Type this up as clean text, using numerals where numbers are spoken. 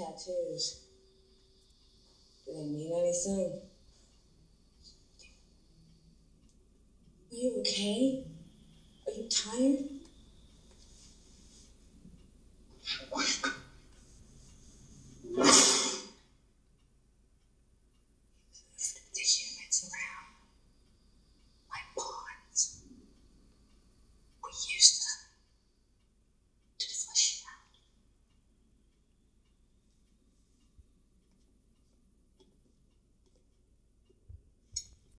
tattoos. Do they mean anything? Are you okay? Are you tired? Wake